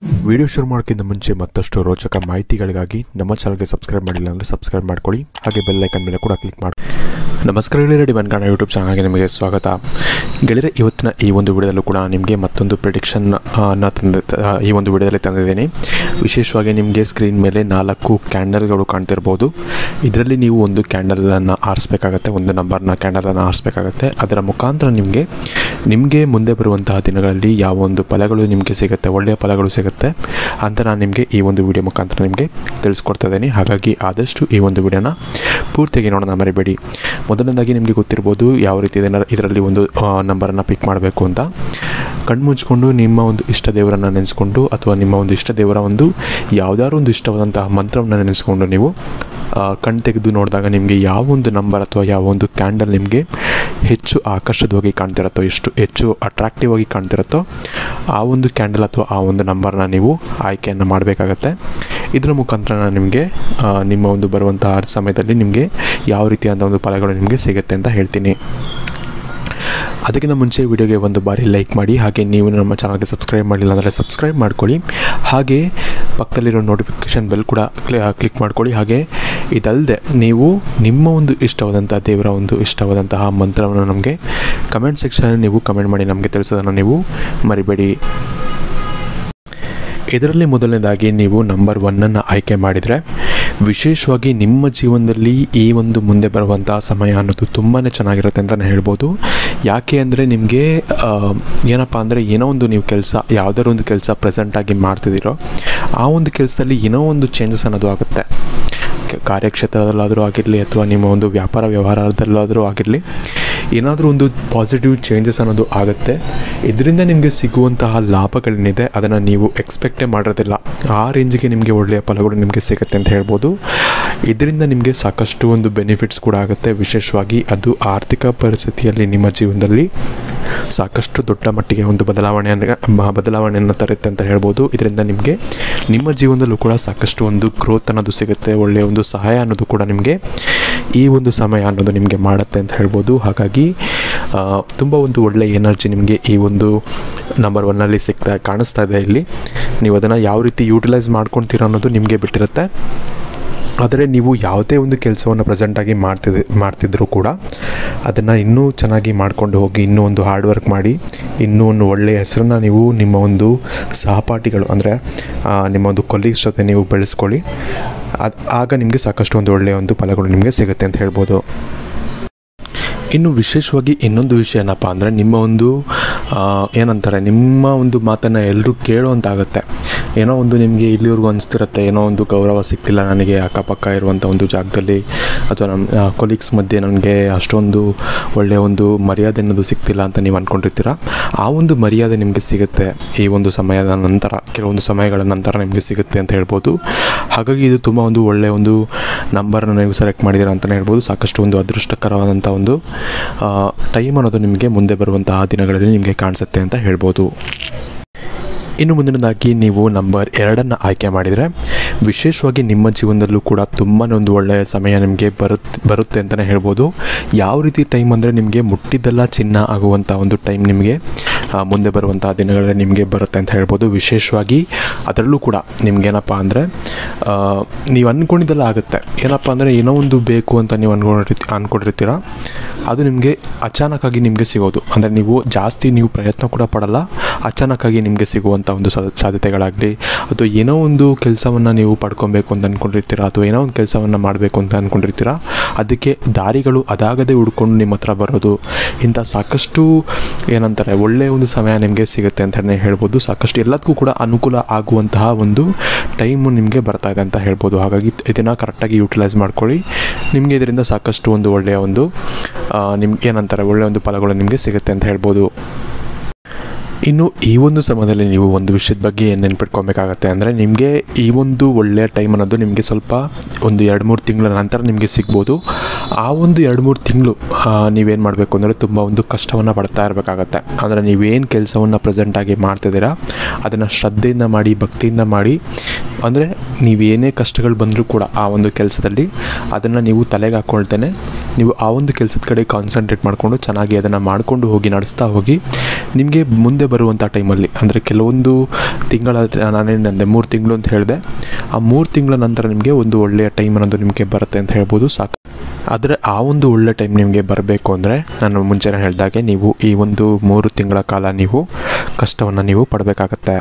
Video ಶುರು ಮಾಡೋಕ್ಕಿಂತ ಮುಂಚೆ ಮತ್ತಷ್ಟು ರೋಚಕ ಮಾಹಿತಿಗಳಿಗಾಗಿ ನಮ್ಮ ಚಾನಲ್ಗೆ ಸಬ್ಸ್ಕ್ರೈಬ್ ಮಾಡಿಲ್ಲ ಅಂದರೆ ಸಬ್ಸ್ಕ್ರೈಬ್ ಮಾಡ್ಕೊಳ್ಳಿ, ಹಾಗೆ ಬೆಲ್ ಐಕನ್ ಮೇಲೆ ಕೂಡ ಕ್ಲಿಕ್ ಮಾಡಿ. ನಮಸ್ಕಾರ ಗೆಳೆಯರೇ, ರೆಡಿ ಬನ್ಕಾಣ ಯೂಟ್ಯೂಬ್ ಚಾನಲ್ಗೆ ನಿಮಗೆ ಸ್ವಾಗತ. ಗೆಳೆಯರೆ, ಇವತ್ತಿನ ಈ ಒಂದು ವಿಡಿಯೋದಲ್ಲೂ ಕೂಡ ನಿಮಗೆ ಮತ್ತೊಂದು ಪ್ರಿಡಿಕ್ಷನ್ ಈ ಒಂದು ವಿಡಿಯೋದಲ್ಲಿ ತಂದಿದ್ದೀನಿ. ವಿಶೇಷವಾಗಿ ನಿಮಗೆ ಸ್ಕ್ರೀನ್ ಮೇಲೆ 4 ಕ್ಯಾಂಡಲ್ಗಳು ಕಾಣ್ತಿರ್ಬೋದು. ಇದರಲ್ಲಿ ನೀವು ಒಂದು ಕ್ಯಾಂಡಲನ್ನು ಆರಿಸ್ಬೇಕಾಗತ್ತೆ, ಒಂದು ನಂಬರ್ನ ಕ್ಯಾಂಡಲನ್ನು ಆರಿಸ್ಬೇಕಾಗತ್ತೆ. ಅದರ ಮುಖಾಂತರ ನಿಮಗೆ ಮುಂದೆ ಬರುವಂತಹ ದಿನಗಳಲ್ಲಿ ಯಾವ ಒಂದು ಫಲಗಳು ನಿಮಗೆ ಸಿಗುತ್ತೆ, ಒಳ್ಳೆಯ ಫಲಗಳು ಸಿಗುತ್ತೆ ಅಂತ ನಾನು ನಿಮಗೆ ಈ ಒಂದು ವಿಡಿಯೋ ಮುಖಾಂತರ ನಿಮಗೆ ತಿಳಿಸ್ಕೊಡ್ತಾ ಇದ್ದೀನಿ. ಹಾಗಾಗಿ ಆದಷ್ಟು ಈ ಒಂದು ವಿಡಿಯೋನ ಪೂರ್ತಿಯಾಗಿ ನೋಡೋಣ ಮರಿಬೇಡಿ. ಮೊದಲನೇದಾಗಿ ನಿಮಗೆ ಗೊತ್ತಿರ್ಬೋದು ಯಾವ ರೀತಿ ಇದರಲ್ಲಿ ಒಂದು ನಂಬರನ್ನು ಪಿಕ್ ಮಾಡಬೇಕು ಅಂತ. ಕಣ್ಣು ಮುಚ್ಕೊಂಡು ನಿಮ್ಮ ಒಂದು ಇಷ್ಟ ದೇವರನ್ನು ನೆನೆಸ್ಕೊಂಡು ಅಥವಾ ನಿಮ್ಮ ಒಂದು ಇಷ್ಟ ದೇವರ ಒಂದು ಯಾವುದಾದ್ರು ಒಂದು ಇಷ್ಟವಾದಂತಹ ಮಂತ್ರವನ್ನು ನೆನೆಸ್ಕೊಂಡು ನೀವು ಕಣ್ಣು ತೆಗೆದು ನೋಡಿದಾಗ ನಿಮಗೆ ಯಾವ ಒಂದು ನಂಬರ್ ಅಥವಾ ಯಾವ ಒಂದು ಕ್ಯಾಂಡಲ್ ನಿಮಗೆ ಹೆಚ್ಚು ಆಕರ್ಷಕವಾಗಿ ಕಾಣ್ತಿರುತ್ತೋ, ಹೆಚ್ಚು ಅಟ್ರಾಕ್ಟಿವ್ ಆಗಿ ಕಾಣ್ತಿರುತ್ತೋ ಆ ಒಂದು ಕ್ಯಾಂಡಲ್ ಅಥವಾ ಆ ಒಂದು ನಂಬರ್ನ ನೀವು ಆಯ್ಕೆಯನ್ನು ಮಾಡಬೇಕಾಗತ್ತೆ. ಇದರ ಮುಖಾಂತರ ನಿಮಗೆ ನಿಮ್ಮ ಒಂದು ಬರುವಂತಹ ಸಮಯದಲ್ಲಿ ನಿಮಗೆ ಯಾವ ರೀತಿಯಾದ ಒಂದು ಫಲಗಳು ನಿಮಗೆ ಸಿಗುತ್ತೆ ಅಂತ ಹೇಳ್ತೀನಿ. ಅದಕ್ಕಿಂತ ಮುಂಚೆ ವಿಡಿಯೋಗೆ ಒಂದು ಬಾರಿ ಲೈಕ್ ಮಾಡಿ, ಹಾಗೆ ನೀವು ನಮ್ಮ ಚಾನಲ್ಗೆ ಸಬ್ಸ್ಕ್ರೈಬ್ ಮಾಡಿಲ್ಲ ಅಂದರೆ ಸಬ್ಸ್ಕ್ರೈಬ್ ಮಾಡ್ಕೊಳ್ಳಿ, ಹಾಗೆ ಪಕ್ಕದಲ್ಲಿರೋ ನೋಟಿಫಿಕೇಷನ್ ಬೆಲ್ ಕೂಡ ಕ್ಲಿಕ್ ಮಾಡ್ಕೊಳ್ಳಿ. ಹಾಗೆ ಇದಲ್ಲದೆ ನೀವು ನಿಮ್ಮ ಒಂದು ಇಷ್ಟವಾದಂಥ ದೇವರ ಒಂದು ಇಷ್ಟವಾದಂತಹ ಮಂತ್ರವನ್ನು ನಮಗೆ ಕಮೆಂಟ್ ಸೆಕ್ಷನಲ್ಲಿ ನೀವು ಕಮೆಂಟ್ ಮಾಡಿ ನಮಗೆ ತಿಳಿಸೋದನ್ನು ನೀವು ಮರಿಬೇಡಿ. ಇದರಲ್ಲಿ ಮೊದಲನೇದಾಗಿ ನೀವು ನಂಬರ್ 1 ಆಯ್ಕೆ ಮಾಡಿದರೆ ವಿಶೇಷವಾಗಿ ನಿಮ್ಮ ಜೀವನದಲ್ಲಿ ಈ ಒಂದು ಮುಂದೆ ಬರುವಂಥ ಸಮಯ ಅನ್ನೋದು ತುಂಬಾ ಚೆನ್ನಾಗಿರುತ್ತೆ ಅಂತಲೇ ಹೇಳ್ಬೋದು. ಯಾಕೆ ಅಂದರೆ ನಿಮಗೆ ಏನಪ್ಪ ಅಂದರೆ ಏನೋ ಒಂದು ನೀವು ಯಾವುದಾದ್ರು ಒಂದು ಕೆಲಸ ಪ್ರೆಸೆಂಟಾಗಿ ಮಾಡ್ತಿದ್ದೀರೋ ಆ ಒಂದು ಕೆಲಸದಲ್ಲಿ ಏನೋ ಒಂದು ಚೇಂಜಸ್ ಅನ್ನೋದು ಆಗುತ್ತೆ. ಕಾರ್ಯಕ್ಷೇತ್ರದಲ್ಲಾದರೂ ಆಗಿರಲಿ ಅಥವಾ ನಿಮ್ಮ ಒಂದು ವ್ಯಾಪಾರ ವ್ಯವಹಾರದಲ್ಲಾದರೂ ಆಗಿರಲಿ, ಏನಾದರೂ ಒಂದು ಪಾಸಿಟಿವ್ ಚೇಂಜಸ್ ಅನ್ನೋದು ಆಗುತ್ತೆ. ಇದರಿಂದ ನಿಮಗೆ ಸಿಗುವಂತಹ ಲಾಭಗಳೇನಿದೆ ಅದನ್ನು ನೀವು ಎಕ್ಸ್ಪೆಕ್ಟೇ ಮಾಡಿರೋದಿಲ್ಲ, ಆ ರೇಂಜಿಗೆ ನಿಮಗೆ ಒಳ್ಳೆಯ ಫಲಗಳು ನಿಮಗೆ ಸಿಗುತ್ತೆ ಅಂತ ಹೇಳ್ಬೋದು. ಇದರಿಂದ ನಿಮಗೆ ಸಾಕಷ್ಟು ಒಂದು ಬೆನಿಫಿಟ್ಸ್ ಕೂಡ ಆಗುತ್ತೆ. ವಿಶೇಷವಾಗಿ ಅದು ಆರ್ಥಿಕ ಪರಿಸ್ಥಿತಿಯಲ್ಲಿ ನಿಮ್ಮ ಜೀವನದಲ್ಲಿ ಸಾಕಷ್ಟು ದೊಡ್ಡ ಮಟ್ಟಿಗೆ ಒಂದು ಬದಲಾವಣೆಯನ್ನು ತರುತ್ತೆ ಅಂತ ಹೇಳ್ಬೋದು. ಇದರಿಂದ ನಿಮಗೆ ನಿಮ್ಮ ಜೀವನದಲ್ಲೂ ಕೂಡ ಸಾಕಷ್ಟು ಒಂದು ಗ್ರೋತ್ ಅನ್ನೋದು ಸಿಗುತ್ತೆ, ಒಳ್ಳೆಯ ಒಂದು ಸಹಾಯ ಅನ್ನೋದು ಕೂಡ ನಿಮಗೆ ಈ ಒಂದು ಸಮಯ ಅನ್ನೋದು ನಿಮಗೆ ಮಾಡುತ್ತೆ ಅಂತ ಹೇಳ್ಬೋದು. ಹಾಗಾಗಿ ತುಂಬ ಒಂದು ಒಳ್ಳೆಯ ಎನರ್ಜಿ ನಿಮಗೆ ಈ ಒಂದು ನಂಬರ್ 1 ಕಾಣಿಸ್ತಾ ಇದೆ. ಇಲ್ಲಿ ನೀವು ಅದನ್ನು ಯಾವ ರೀತಿ ಯೂಟಿಲೈಸ್ ಮಾಡ್ಕೊಳ್ತೀರ ಅನ್ನೋದು ನಿಮಗೆ ಬಿಟ್ಟಿರುತ್ತೆ. ಆದರೆ ನೀವು ಯಾವುದೇ ಒಂದು ಕೆಲಸವನ್ನು ಪ್ರೆಸೆಂಟಾಗಿ ಮಾಡ್ತಿದ್ದರೂ ಕೂಡ ಅದನ್ನು ಇನ್ನೂ ಚೆನ್ನಾಗಿ ಮಾಡ್ಕೊಂಡು ಹೋಗಿ, ಇನ್ನೂ ಒಂದು ಹಾರ್ಡ್ ವರ್ಕ್ ಮಾಡಿ, ಇನ್ನೂ ಒಂದು ಒಳ್ಳೆಯ ಹೆಸರನ್ನು ನೀವು ನಿಮ್ಮ ಒಂದು ಸಹಪಾಠಿಗಳು ಅಂದರೆ ನಿಮ್ಮ ಒಂದು ಕೊಲೀಗ್ಸ್ ಜೊತೆ ನೀವು ಬೆಳೆಸ್ಕೊಳ್ಳಿ. ಆಗ ನಿಮಗೆ ಸಾಕಷ್ಟು ಒಂದು ಒಳ್ಳೆಯ ಒಂದು ಫಲಗಳು ನಿಮಗೆ ಸಿಗುತ್ತೆ ಅಂತ ಹೇಳ್ಬೋದು. ಇನ್ನು ವಿಶೇಷವಾಗಿ ಇನ್ನೊಂದು ವಿಷಯ ಏನಪ್ಪ ಅಂದರೆ ನಿಮ್ಮ ಒಂದು ಏನಂತಾರೆ, ನಿಮ್ಮ ಒಂದು ಮಾತನ್ನು ಎಲ್ಲರೂ ಕೇಳೋವಂತಾಗುತ್ತೆ. ಏನೋ ಒಂದು ನಿಮಗೆ ಇಲ್ಲಿವರೆಗೂ ಅನಿಸ್ತಿರುತ್ತೆ, ಏನೋ ಒಂದು ಗೌರವ ಸಿಗ್ತಿಲ್ಲ ನನಗೆ ಅಕ್ಕಪಕ್ಕ ಇರುವಂಥ ಒಂದು ಜಾಗದಲ್ಲಿ, ಅಥವಾ ನಮ್ಮ ಕೊಲೀಗ್ಸ್ ಮಧ್ಯೆ ನನಗೆ ಅಷ್ಟೊಂದು ಒಳ್ಳೆಯ ಒಂದು ಮರ್ಯಾದೆ ಅನ್ನೋದು ಸಿಗ್ತಿಲ್ಲ ಅಂತ ನೀವು ಅಂದ್ಕೊಂಡಿರ್ತೀರ. ಆ ಒಂದು ಮರ್ಯಾದೆ ನಿಮಗೆ ಸಿಗುತ್ತೆ ಈ ಒಂದು ಸಮಯದ ನಂತರ, ಕೆಲವೊಂದು ಸಮಯಗಳ ನಂತರ ನಿಮಗೆ ಸಿಗುತ್ತೆ ಅಂತ ಹೇಳ್ಬೋದು. ಹಾಗಾಗಿ ಇದು ತುಂಬ ಒಂದು ಒಳ್ಳೆಯ ಒಂದು ನಂಬರನ್ನು ನೀವು ಸೆಲೆಕ್ಟ್ ಮಾಡಿದ್ದೀರಾ ಅಂತಲೇ ಹೇಳ್ಬೋದು. ಸಾಕಷ್ಟು ಒಂದು ಅದೃಷ್ಟಕರವಾದಂಥ ಒಂದು ಟೈಮ್ ಅನ್ನೋದು ನಿಮಗೆ ಮುಂದೆ ಬರುವಂತಹ ದಿನಗಳಲ್ಲಿ ನಿಮಗೆ ಕಾಣಿಸುತ್ತೆ ಅಂತ ಹೇಳ್ಬೋದು. ಇನ್ನು ಮುಂದಿನದಾಗಿ ನೀವು ನಂಬರ್ 2 ಆಯ್ಕೆ ಮಾಡಿದರೆ ವಿಶೇಷವಾಗಿ ನಿಮ್ಮ ಜೀವನದಲ್ಲೂ ಕೂಡ ತುಂಬಾ ಒಂದು ಒಳ್ಳೆಯ ಸಮಯ ನಿಮಗೆ ಬರುತ್ತೆ ಅಂತಲೇ ಹೇಳ್ಬೋದು. ಯಾವ ರೀತಿ ಟೈಮ್ ಅಂದರೆ ನಿಮಗೆ ಮುಟ್ಟಿದ್ದೆಲ್ಲ ಚಿನ್ನ ಆಗುವಂಥ ಒಂದು ಟೈಮ್ ನಿಮಗೆ ಮುಂದೆ ಬರುವಂಥ ದಿನಗಳಲ್ಲಿ ನಿಮಗೆ ಬರುತ್ತೆ ಅಂತ ಹೇಳ್ಬೋದು. ವಿಶೇಷವಾಗಿ ಅದರಲ್ಲೂ ಕೂಡ ನಿಮಗೇನಪ್ಪ ಅಂದರೆ ನೀವು ಅಂದ್ಕೊಂಡಿದ್ದೆಲ್ಲ ಆಗುತ್ತೆ. ಏನಪ್ಪ ಅಂದರೆ ಏನೋ ಒಂದು ಬೇಕು ಅಂತ ನೀವು ಅಂದ್ಕೊಂಡಿರ್ತೀರ, ಅದು ನಿಮಗೆ ಅಚಾನಕ್ಕಾಗಿ ನಿಮಗೆ ಸಿಗೋದು. ಅಂದರೆ ನೀವು ಜಾಸ್ತಿ ಪ್ರಯತ್ನ ಕೂಡ ಪಡಲ್ಲ, ಅಚಾನಕ್ಕಾಗಿ ನಿಮಗೆ ಸಿಗುವಂಥ ಒಂದು ಸಾಧ್ಯತೆಗಳಾಗಲಿ, ಅಥವಾ ಏನೋ ಒಂದು ಕೆಲಸವನ್ನು ನೀವು ಪಡ್ಕೊಬೇಕು ಅಂತ ಅಂದ್ಕೊಂಡಿರ್ತೀರ, ಅಥವಾ ಏನೋ ಒಂದು ಕೆಲಸವನ್ನು ಮಾಡಬೇಕು ಅಂತ ಅಂದ್ಕೊಂಡಿರ್ತೀರ, ಅದಕ್ಕೆ ದಾರಿಗಳು ಅದಾಗದೇ ಹುಡ್ಕೊಂಡು ನಿಮ್ಮ ಹತ್ರ ಬರೋದು, ಇಂಥ ಸಾಕಷ್ಟು ಏನಂತಾರೆ ಒಳ್ಳೆಯ ಒಂದು ಸಮಯ ನಿಮಗೆ ಸಿಗುತ್ತೆ ಅಂತಲೇ ಹೇಳ್ಬೋದು. ಸಾಕಷ್ಟು ಎಲ್ಲದಕ್ಕೂ ಕೂಡ ಅನುಕೂಲ ಆಗುವಂತಹ ಒಂದು ಟೈಮು ನಿಮಗೆ ಬರ್ತಾ ಇದೆ ಅಂತ ಹೇಳ್ಬೋದು. ಹಾಗಾಗಿ ಇದನ್ನು ಕರೆಕ್ಟಾಗಿ ಯೂಟಿಲೈಸ್ ಮಾಡ್ಕೊಳ್ಳಿ. ನಿಮಗೆ ಇದರಿಂದ ಸಾಕಷ್ಟು ಒಂದು ಒಳ್ಳೆಯ ಒಂದು ನಿಮ್ಗೆ ಏನಂತಾರೆ ಒಳ್ಳೆಯ ಒಂದು ಫಲಗಳು ನಿಮಗೆ ಸಿಗುತ್ತೆ ಅಂತ ಹೇಳ್ಬೋದು. ಇನ್ನು ಈ ಒಂದು ಸಮಯದಲ್ಲಿ ನೀವು ಒಂದು ವಿಷಯದ ಬಗ್ಗೆ ಏನು ನೆನ್ಪಿಟ್ಕೊಬೇಕಾಗತ್ತೆ ಅಂದರೆ ನಿಮಗೆ ಈ ಒಂದು ಒಳ್ಳೆಯ ಟೈಮ್ ಅನ್ನೋದು ನಿಮಗೆ ಸ್ವಲ್ಪ ಒಂದು 2-3 ತಿಂಗಳ ನಂತರ ನಿಮಗೆ ಸಿಗ್ಬೋದು. ಆ ಒಂದು 2-3 ತಿಂಗಳು ನೀವೇನು ಮಾಡಬೇಕು ಅಂದರೆ ತುಂಬ ಒಂದು ಕಷ್ಟವನ್ನು ಪಡ್ತಾ ಇರಬೇಕಾಗತ್ತೆ. ಅಂದರೆ ನೀವೇನು ಕೆಲಸವನ್ನು ಪ್ರೆಸೆಂಟಾಗಿ ಮಾಡ್ತಿದ್ದೀರಾ ಅದನ್ನು ಶ್ರದ್ಧೆಯಿಂದ ಮಾಡಿ, ಭಕ್ತಿಯಿಂದ ಮಾಡಿ. ಅಂದರೆ ನೀವೇನೇ ಕಷ್ಟಗಳು ಬಂದರೂ ಕೂಡ ಆ ಒಂದು ಕೆಲಸದಲ್ಲಿ ಅದನ್ನು ನೀವು ತಲೆಗೆ ಹಾಕ್ಕೊಳ್ತೇನೆ ನೀವು ಆ ಒಂದು ಕೆಲಸದ ಕಡೆ ಕಾನ್ಸಂಟ್ರೇಟ್ ಮಾಡಿಕೊಂಡು ಚೆನ್ನಾಗಿ ಅದನ್ನು ಮಾಡಿಕೊಂಡು ಹೋಗಿ, ನಡೆಸ್ತಾ ಹೋಗಿ, ನಿಮಗೆ ಮುಂದೆ ಬರುವಂಥ ಟೈಮಲ್ಲಿ ಅಂದರೆ ಕೆಲವೊಂದು ತಿಂಗಳ, ನಾನೇನಂದೆ 3 ತಿಂಗಳು ಅಂತ ಹೇಳಿದೆ, ಆ 3 ತಿಂಗಳ ನಂತರ ನಿಮಗೆ ಒಂದು ಒಳ್ಳೆಯ ಟೈಮ್ ಅನ್ನೋದು ನಿಮಗೆ ಬರುತ್ತೆ ಅಂತ ಹೇಳ್ಬೋದು. ಸಾಕು. ಆದರೆ ಆ ಒಂದು ಒಳ್ಳೆ ಟೈಮ್ ನಿಮಗೆ ಬರಬೇಕು ಅಂದರೆ ನಾನು ಮುಂಚೆನೇ ಹೇಳಿದಾಗೆ ನೀವು ಈ ಒಂದು 3 ತಿಂಗಳ ಕಾಲ ನೀವು ಕಷ್ಟವನ್ನು ನೀವು ಪಡಬೇಕಾಗತ್ತೆ.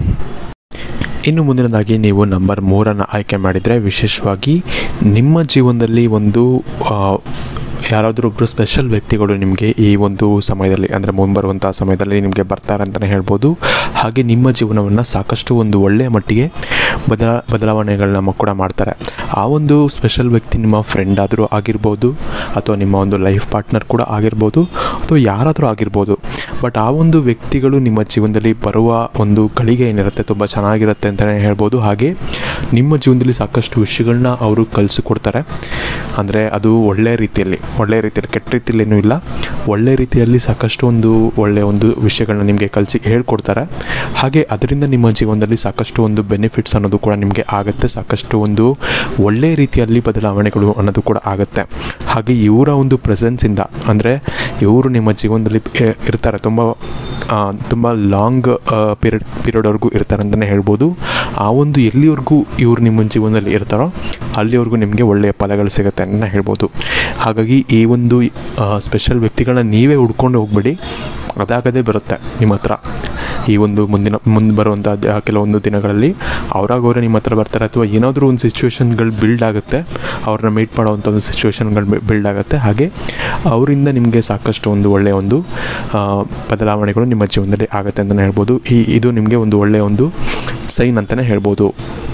ಇನ್ನು ಮುಂದಿನದಾಗಿ ನೀವು ನಂಬರ್ 3 ಆಯ್ಕೆ ಮಾಡಿದರೆ, ವಿಶೇಷವಾಗಿ ನಿಮ್ಮ ಜೀವನದಲ್ಲಿ ಒಂದು ಯಾರಾದರೂ ಒಬ್ಬರು ಸ್ಪೆಷಲ್ ವ್ಯಕ್ತಿಗಳು ನಿಮಗೆ ಈ ಒಂದು ಸಮಯದಲ್ಲಿ ಅಂದರೆ ಮುಂಬರುವಂಥ ಸಮಯದಲ್ಲಿ ನಿಮಗೆ ಬರ್ತಾರೆ ಅಂತಲೇ ಹೇಳ್ಬೋದು. ಹಾಗೆ ನಿಮ್ಮ ಜೀವನವನ್ನು ಸಾಕಷ್ಟು ಒಂದು ಒಳ್ಳೆಯ ಮಟ್ಟಿಗೆ ಬದಲಾವಣೆಗಳನ್ನ ಕೂಡ ಮಾಡ್ತಾರೆ. ಆ ಒಂದು ಸ್ಪೆಷಲ್ ವ್ಯಕ್ತಿ ನಿಮ್ಮ ಫ್ರೆಂಡ್ ಆದರೂ ಆಗಿರ್ಬೋದು, ಅಥವಾ ನಿಮ್ಮ ಒಂದು ಲೈಫ್ ಪಾರ್ಟ್ನರ್ ಕೂಡ ಆಗಿರ್ಬೋದು, ಅಥವಾ ಯಾರಾದರೂ ಆಗಿರ್ಬೋದು. ಬಟ್ ಆ ಒಂದು ವ್ಯಕ್ತಿಗಳು ನಿಮ್ಮ ಜೀವನದಲ್ಲಿ ಬರುವ ಒಂದು ಗಳಿಗೆ ಏನಿರುತ್ತೆ ತುಂಬ ಚೆನ್ನಾಗಿರುತ್ತೆ ಅಂತಲೇ ಹೇಳ್ಬೋದು. ಹಾಗೆ ನಿಮ್ಮ ಜೀವನದಲ್ಲಿ ಸಾಕಷ್ಟು ವಿಷಯಗಳನ್ನ ಅವರು ಕಲಿಸಿಕೊಡ್ತಾರೆ. ಅಂದರೆ ಅದು ಒಳ್ಳೆಯ ರೀತಿಯಲ್ಲಿ, ಕೆಟ್ಟ ರೀತಿಯಲ್ಲಿ ಏನೂ ಇಲ್ಲ, ಒಳ್ಳೆಯ ರೀತಿಯಲ್ಲಿ ಸಾಕಷ್ಟು ಒಳ್ಳೆಯ ಒಂದು ವಿಷಯಗಳನ್ನ ನಿಮಗೆ ಹೇಳ್ಕೊಡ್ತಾರೆ. ಹಾಗೆ ಅದರಿಂದ ನಿಮ್ಮ ಜೀವನದಲ್ಲಿ ಸಾಕಷ್ಟು ಒಂದು ಬೆನಿಫಿಟ್ಸ್ ಅನ್ನೋದು ಕೂಡ ನಿಮಗೆ ಆಗುತ್ತೆ. ಸಾಕಷ್ಟು ಒಂದು ಒಳ್ಳೆಯ ರೀತಿಯಲ್ಲಿ ಬದಲಾವಣೆಗಳು ಅನ್ನೋದು ಕೂಡ ಆಗುತ್ತೆ. ಹಾಗೆ ಇವರ ಒಂದು ಪ್ರೆಸೆನ್ಸಿಂದ, ಅಂದರೆ ಇವರು ನಿಮ್ಮ ಜೀವನದಲ್ಲಿ ಇರ್ತಾರೆ, ತುಂಬ ಲಾಂಗ್ ಪೀರಿಯಡ್ವರೆಗೂ ಇರ್ತಾರೆ ಅಂತಲೇ ಹೇಳ್ಬೋದು. ಆ ಒಂದು ಎಲ್ಲಿವರೆಗೂ ಇವರು ನಿಮ್ಮ ಜೀವನದಲ್ಲಿ ಇರ್ತಾರೋ ಅಲ್ಲಿವರೆಗೂ ನಿಮಗೆ ಒಳ್ಳೆಯ ಫಲಗಳು ಸಿಗುತ್ತೆ ಅಂತ ಹೇಳ್ಬೋದು. ಹಾಗಾಗಿ ಈ ಒಂದು ಸ್ಪೆಷಲ್ ವ್ಯಕ್ತಿಗಳನ್ನ ನೀವೇ ಹುಡ್ಕೊಂಡು ಹೋಗ್ಬೇಡಿ, ಅದಾಗದೇ ಬರುತ್ತೆ ನಿಮ್ಮ ಹತ್ರ. ಈ ಒಂದು ಮುಂದೆ ಬರುವಂಥ ಕೆಲವೊಂದು ದಿನಗಳಲ್ಲಿ ಅವರಾಗವರೇ ನಿಮ್ಮ ಹತ್ರ ಬರ್ತಾರೆ, ಅಥವಾ ಏನಾದರೂ ಒಂದು ಸಿಚುವೇಶನ್ಗಳು ಬಿಲ್ಡ್ ಆಗುತ್ತೆ, ಅವ್ರನ್ನ ಮೀಟ್ ಮಾಡೋವಂಥ ಒಂದು ಸಿಚುವೇಶನ್ಗಳು ಬಿಲ್ಡ್ ಆಗುತ್ತೆ. ಹಾಗೆ ಅವರಿಂದ ನಿಮಗೆ ಸಾಕಷ್ಟು ಒಂದು ಒಳ್ಳೆಯ ಒಂದು ಬದಲಾವಣೆಗಳು ನಿಮ್ಮ ಜೀವನದಲ್ಲಿ ಆಗುತ್ತೆ ಅಂತಲೇ ಹೇಳ್ಬೋದು. ಇದು ನಿಮಗೆ ಒಂದು ಒಳ್ಳೆಯ ಒಂದು ಸೈನ್ ಅಂತಲೇ ಹೇಳ್ಬೋದು.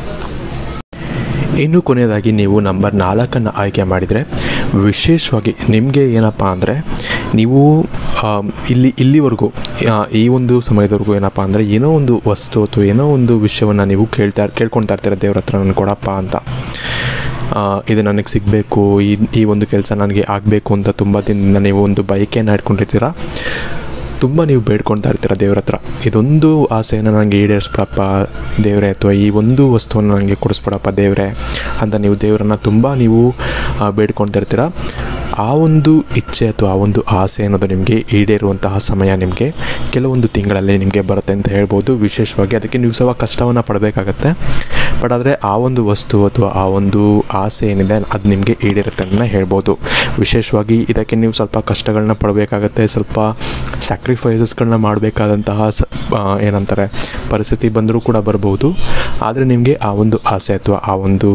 ಇನ್ನು ಕೊನೆಯದಾಗಿ ನೀವು ನಂಬರ್ 4 ಆಯ್ಕೆ ಮಾಡಿದರೆ, ವಿಶೇಷವಾಗಿ ನಿಮಗೆ ಏನಪ್ಪ ಅಂದರೆ, ನೀವು ಇಲ್ಲಿವರೆಗೂ ಈ ಒಂದು ಸಮಯದವರೆಗೂ ಏನಪ್ಪ ಅಂದರೆ ಏನೋ ಒಂದು ವಸ್ತು ಅಥವಾ ಏನೋ ಒಂದು ವಿಷಯವನ್ನು ನೀವು ಕೇಳ್ಕೊಳ್ತಾ ಇರ್ತೀರ, ದೇವ್ರ ಹತ್ರ ನನಗೆ ಕೊಡಪ್ಪ ಅಂತ. ಇದು ನನಗೆ ಸಿಗಬೇಕು, ಈ ಒಂದು ಕೆಲಸ ನನಗೆ ಆಗಬೇಕು ಅಂತ ತುಂಬ ದಿನದಿಂದ ನೀವು ಒಂದು ಬಯಕೆಯನ್ನು ಇಟ್ಕೊಂಡಿರ್ತೀರ. ತುಂಬ ನೀವು ಬೇಡ್ಕೊಳ್ತಾ ಇರ್ತೀರ ದೇವ್ರ ಹತ್ರ, ಇದೊಂದು ಆಸೆಯನ್ನು ನನಗೆ ಈಡೇರಿಸ್ಬಿಡಪ್ಪ ದೇವರೇ, ಅಥವಾ ಈ ಒಂದು ವಸ್ತುವನ್ನು ನನಗೆ ಕೊಡಿಸ್ಬಿಡಪ್ಪ ದೇವರೇ ಅಂತ ನೀವು ದೇವರನ್ನು ತುಂಬ ನೀವು ಬೇಡ್ಕೊಳ್ತಾ ಇರ್ತೀರ. ಆ ಒಂದು ಇಚ್ಛೆ ಅಥವಾ ಆ ಒಂದು ಆಸೆ ಅನ್ನೋದು ನಿಮಗೆ ಈಡೇರುವಂತಹ ಸಮಯ ನಿಮಗೆ ಕೆಲವೊಂದು ತಿಂಗಳಲ್ಲಿ ನಿಮಗೆ ಬರುತ್ತೆ ಅಂತ ಹೇಳ್ಬೋದು. ವಿಶೇಷವಾಗಿ ಅದಕ್ಕೆ ನೀವು ಸ್ವಲ್ಪ ಕಷ್ಟವನ್ನು ಪಡಬೇಕಾಗತ್ತೆ. ಬಟ್ ಆದರೆ ಆ ಒಂದು ವಸ್ತು ಅಥವಾ ಆ ಒಂದು ಆಸೆ ಏನಿದೆ ಅದು ನಿಮಗೆ ಈಡೇರುತ್ತೆ ಅಂತ ಹೇಳ್ಬೋದು. ವಿಶೇಷವಾಗಿ ಇದಕ್ಕೆ ನೀವು ಸ್ವಲ್ಪ ಕಷ್ಟಗಳನ್ನ ಪಡಬೇಕಾಗತ್ತೆ, ಸ್ವಲ್ಪ ಸ್ಯಾಕ್ರಿಫೈಸಸ್ಗಳನ್ನ ಮಾಡಬೇಕಾದಂತಹ ಏನಂತಾರೆ ಪರಿಸ್ಥಿತಿ ಬಂದರೂ ಕೂಡ ಬರ್ಬೋದು. ಆದರೆ ನಿಮಗೆ ಆ ಒಂದು ಆಸೆ ಅಥವಾ ಆ ಒಂದು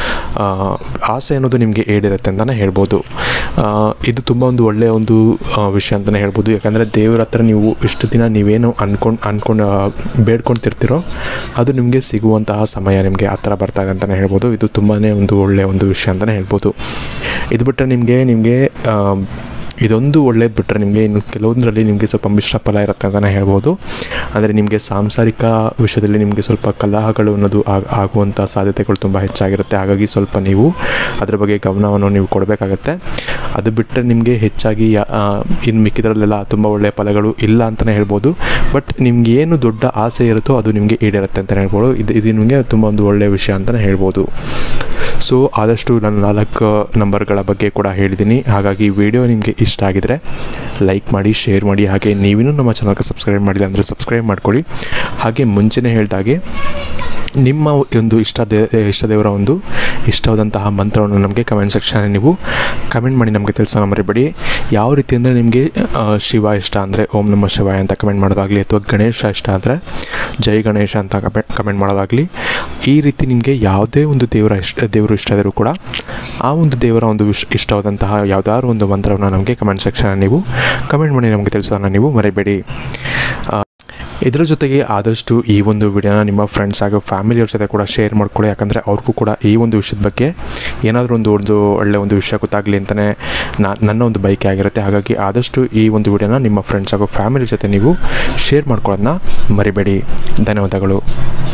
ಆಸೆ ಅನ್ನೋದು ನಿಮಗೆ ಈಡೇರುತ್ತೆ ಅಂತಲೇ ಹೇಳ್ಬೋದು. ಇದು ತುಂಬ ಒಂದು ಒಳ್ಳೆಯ ಒಂದು ವಿಷಯ ಅಂತಲೇ ಹೇಳ್ಬೋದು. ಯಾಕಂದರೆ ದೇವ್ರ ಹತ್ರ ನೀವು ಇಷ್ಟು ದಿನ ನೀವೇನು ಅನ್ಕೊಂಡು ಬೇಡ್ಕೊಳ್ತಿರ್ತೀರೋ ಅದು ನಿಮಗೆ ಸಿಗುವಂತಹ ಸಮಯ ನಿಮಗೆ ಆ ಥರ ಬರ್ತಾ ಇದೆ ಅಂತಲೇ ಹೇಳ್ಬೋದು. ಇದು ತುಂಬಾ ಒಂದು ಒಳ್ಳೆಯ ಒಂದು ವಿಷಯ ಅಂತಲೇ ಹೇಳ್ಬೋದು. ಇದು ಬಿಟ್ಟರೆ ನಿಮಗೆ ಇದೊಂದು ಒಳ್ಳೇದು ಬಿಟ್ಟರೆ ನಿಮಗೆ ಇನ್ನು ಕೆಲವೊಂದರಲ್ಲಿ ನಿಮಗೆ ಸ್ವಲ್ಪ ಮಿಶ್ರ ಫಲ ಇರುತ್ತೆ ಅಂತಲೇ ಹೇಳ್ಬೋದು. ಅಂದರೆ ನಿಮಗೆ ಸಾಂಸಾರಿಕ ವಿಷಯದಲ್ಲಿ ನಿಮಗೆ ಸ್ವಲ್ಪ ಕಲಹಗಳು ಅನ್ನೋದು ಆಗುವಂಥ ಸಾಧ್ಯತೆಗಳು ತುಂಬ ಹೆಚ್ಚಾಗಿರುತ್ತೆ. ಹಾಗಾಗಿ ಸ್ವಲ್ಪ ನೀವು ಅದರ ಬಗ್ಗೆ ಗಮನವನ್ನು ನೀವು ಕೊಡಬೇಕಾಗತ್ತೆ. ಅದು ಬಿಟ್ಟರೆ ನಿಮಗೆ ಹೆಚ್ಚಾಗಿ ಇನ್ನು ಮಿಕ್ಕಿದ್ರಲ್ಲೆಲ್ಲ ತುಂಬ ಒಳ್ಳೆಯ ಫಲಗಳು ಇಲ್ಲ ಅಂತಲೇ ಹೇಳ್ಬೋದು. ಬಟ್ ನಿಮ್ಗೆ ಏನು ದೊಡ್ಡ ಆಸೆ ಇರುತ್ತೋ ಅದು ನಿಮಗೆ ಈಡೇರುತ್ತೆ ಅಂತಲೇ ಹೇಳ್ಬೋದು. ಇದು ನಿಮಗೆ ತುಂಬ ಒಂದು ಒಳ್ಳೆಯ ವಿಷಯ ಅಂತಲೇ ಹೇಳ್ಬೋದು. ಸೊ ಆದಷ್ಟು ನಾನು 4 ನಂಬರ್ಗಳ ಬಗ್ಗೆ ಕೂಡ ಹೇಳಿದ್ದೀನಿ. ಹಾಗಾಗಿ ವಿಡಿಯೋ ನಿಮಗೆ ಇಷ್ಟ ಆಗಿದರೆ ಲೈಕ್ ಮಾಡಿ, ಶೇರ್ ಮಾಡಿ. ಹಾಗೆ ನೀವಿನ್ನೂ ನಮ್ಮ ಚಾನಲ್ಗೆ ಸಬ್ಸ್ಕ್ರೈಬ್ ಮಾಡಿಲ್ಲ ಅಂದರೆ ಸಬ್ಸ್ಕ್ರೈಬ್ ಮಾಡ್ಕೊಳ್ಳಿ. ಹಾಗೆ ಮುಂಚೆನೇ ಹೇಳಿದಾಗೆ ನಿಮ್ಮ ಒಂದು ಇಷ್ಟದೇವರ ಒಂದು ಇಷ್ಟವಾದಂತಹ ಮಂತ್ರವನ್ನು ನಮಗೆ ಕಮೆಂಟ್ ಸೆಕ್ಷನಲ್ಲಿ ನೀವು ಕಮೆಂಟ್ ಮಾಡಿ ನಮಗೆ ತಿಳಿಸೋಣ ಮರಿಬೇಡಿ. ಯಾವ ರೀತಿ ಅಂದರೆ ನಿಮಗೆ ಶಿವ ಇಷ್ಟ ಅಂದರೆ ಓಂ ನಮಃ ಶಿವಾಯ ಅಂತ ಕಮೆಂಟ್ ಮಾಡೋದಾಗಲಿ, ಅಥವಾ ಗಣೇಶ ಇಷ್ಟ ಅಂದರೆ ಜೈ ಗಣೇಶ ಅಂತ ಕಮೆಂಟ್ ಮಾಡೋದಾಗಲಿ. ಈ ರೀತಿ ನಿಮಗೆ ಯಾವುದೇ ಒಂದು ದೇವರು ಇಷ್ಟ ಆದರೂ ಕೂಡ ಆ ಒಂದು ದೇವರ ಒಂದು ಇಷ್ಟವಾದಂತಹ ಯಾವುದಾದ್ರು ಒಂದು ಮಂತ್ರವನ್ನು ನಮಗೆ ಕಮೆಂಟ್ ಸೆಕ್ಷನಲ್ಲಿ ನೀವು ಕಮೆಂಟ್ ಮಾಡಿ ನಮಗೆ ತಿಳಿಸೋಣ ನೀವು ಮರಿಬೇಡಿ. ಇದರ ಜೊತೆಗೆ ಆದಷ್ಟು ಈ ಒಂದು ವಿಡಿಯೋನ ನಿಮ್ಮ ಫ್ರೆಂಡ್ಸ್ ಹಾಗೂ ಫ್ಯಾಮಿಲಿಯವ್ರ ಜೊತೆ ಕೂಡ ಶೇರ್ ಮಾಡ್ಕೊಳ್ಳಿ. ಯಾಕಂದರೆ ಅವ್ರಿಗೂ ಕೂಡ ಈ ಒಂದು ವಿಷಯದ ಬಗ್ಗೆ ಏನಾದರೂ ಒಂದು ಒಳ್ಳೆಯ ಒಂದು ವಿಷಯ ಗೊತ್ತಾಗಲಿ ಅಂತಲೇ ನನ್ನ ಒಂದು ಬಯಕೆ ಆಗಿರುತ್ತೆ. ಹಾಗಾಗಿ ಆದಷ್ಟು ಈ ಒಂದು ವಿಡಿಯೋನ ನಿಮ್ಮ ಫ್ರೆಂಡ್ಸ್ ಹಾಗೂ ಫ್ಯಾಮಿಲಿ ಜೊತೆ ನೀವು ಶೇರ್ ಮಾಡ್ಕೊಳ್ಳೋದನ್ನ ಮರಿಬೇಡಿ. ಧನ್ಯವಾದಗಳು.